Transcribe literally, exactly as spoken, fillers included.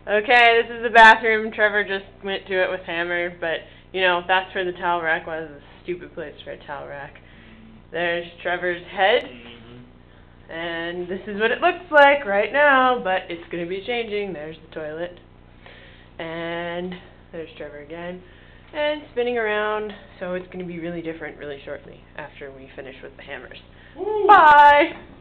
Okay, this is the bathroom. Trevor just went to it with hammer, but, you know, that's where the towel rack was. It's a stupid place for a towel rack. There's Trevor's head, mm-hmm. and this is what it looks like right now, but it's going to be changing. There's the toilet, and there's Trevor again, and spinning around, so it's going to be really different really shortly after we finish with the hammers. Ooh. Bye!